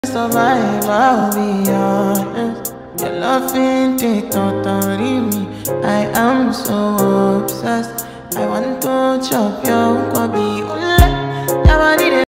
survive, I'll be honest. Your loving they totally me. I am so obsessed. I want to chop your kwabi.